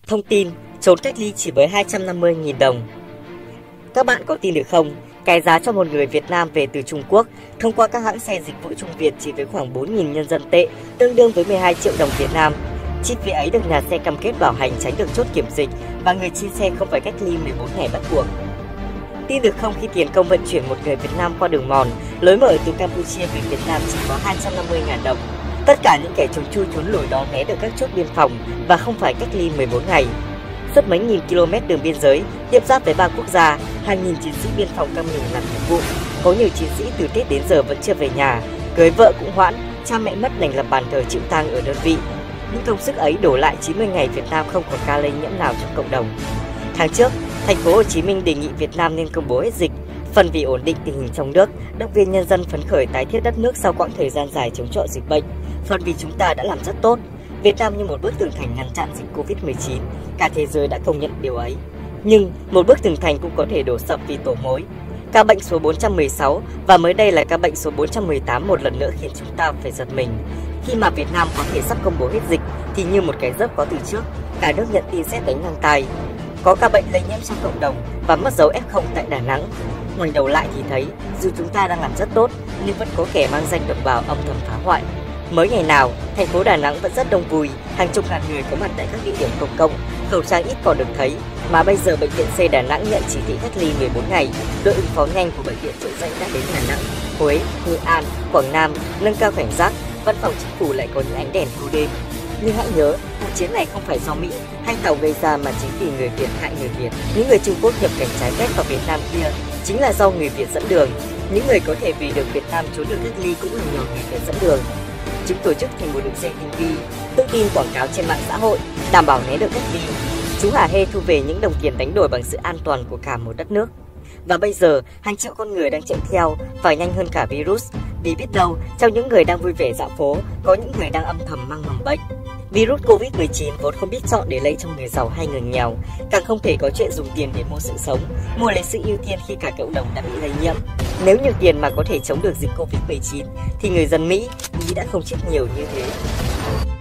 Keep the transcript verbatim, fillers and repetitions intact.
Thông tin, trốn cách ly chỉ với hai trăm năm mươi nghìn đồng. Các bạn có tin được không? Cái giá cho một người Việt Nam về từ Trung Quốc thông qua các hãng xe dịch vụ Trung Việt chỉ với khoảng bốn nghìn nhân dân tệ, tương đương với mười hai triệu đồng Việt Nam. Chi phí ấy được nhà xe cam kết bảo hành tránh được chốt kiểm dịch và người trên xe không phải cách ly mười bốn ngày bắt buộc. Tin được không, khi tiền công vận chuyển một người Việt Nam qua đường mòn, lối mở từ Campuchia về Việt Nam chỉ có hai trăm năm mươi nghìn đồng. Tất cả những kẻ trốn chui trốn lủi đó né được các chốt biên phòng và không phải cách ly mười bốn ngày. Suốt mấy nghìn km đường biên giới tiếp giáp với ba quốc gia, hàng nghìn chiến sĩ biên phòng căng mình làm nhiệm vụ. Có nhiều chiến sĩ từ Tết đến giờ vẫn chưa về nhà, cưới vợ cũng hoãn, cha mẹ mất đành lập bàn thờ chịu tang ở đơn vị. Những công sức ấy đổ lại chín mươi ngày Việt Nam không có ca lây nhiễm nào trong cộng đồng. Tháng trước, thành phố Hồ Chí Minh đề nghị Việt Nam nên công bố hết dịch, phần vì ổn định tình hình trong nước, động viên nhân dân phấn khởi tái thiết đất nước sau quãng thời gian dài chống chọi dịch bệnh, phần vì chúng ta đã làm rất tốt. Việt Nam như một bức tường thành ngăn chặn dịch Covid mười chín, cả thế giới đã công nhận điều ấy. Nhưng một bức tường thành cũng có thể đổ sập vì tổ mối. Ca bệnh số bốn trăm mười sáu và mới đây là ca bệnh số bốn trăm mười tám một lần nữa khiến chúng ta phải giật mình. Khi mà Việt Nam có thể sắp công bố hết dịch thì như một cái dớp có từ trước, cả nước nhận tin sét đánh ngang tai. Có ca bệnh lây nhiễm trong cộng đồng và mất dấu ép không tại Đà Nẵng. Ngoảnh đầu lại thì thấy dù chúng ta đang làm rất tốt nhưng vẫn có kẻ mang danh đồng bào âm thầm phá hoại. Mới ngày nào, thành phố Đà Nẵng vẫn rất đông vui, hàng chục ngàn người có mặt tại các địa điểm công cộng, khẩu trang ít còn được thấy. Mà bây giờ bệnh viện C Đà Nẵng nhận chỉ thị cách ly mười bốn ngày, đội ứng phó nhanh của bệnh viện Chợ Rẫy đã đến Đà Nẵng, Huế, Nghệ An, Quảng Nam nâng cao cảnh giác. Văn phòng chính phủ lại có những ánh đèn thâu đêm. Nhưng hãy nhớ, cuộc chiến này không phải do Mỹ hay Tàu gây ra mà chính vì người Việt hại người Việt. Những người Trung Quốc nhập cảnh trái phép vào Việt Nam kia chính là do người Việt dẫn đường. Những người có thể về được Việt Nam trốn được cách ly cũng là nhờ người Việt dẫn đường. Chúng tổ chức thành một đường dây tinh vi, tung tin quảng cáo trên mạng xã hội, đảm bảo né được cách ly. Chúng hả hê thu về những đồng tiền đánh đổi bằng sự an toàn của cả một đất nước. Và bây giờ, hàng triệu con người đang chạy theo và nhanh hơn cả virus. Vì biết đâu, trong những người đang vui vẻ dạo phố, có những người đang âm thầm mang mầm bệnh. Virus Covid mười chín vốn không biết chọn để lây trong người giàu hay người nghèo, càng không thể có chuyện dùng tiền để mua sự sống, mua lấy sự ưu tiên khi cả cộng đồng đã bị lây nhiễm. Nếu như tiền mà có thể chống được dịch Covid mười chín, thì người dân Mỹ, Mỹ đã không chết nhiều như thế.